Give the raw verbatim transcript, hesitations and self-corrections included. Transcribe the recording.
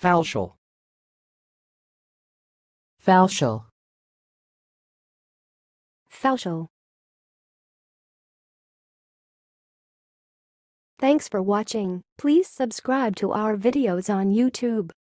falcial, falcial, falcial. Thanks for watching. Please subscribe to our videos on YouTube.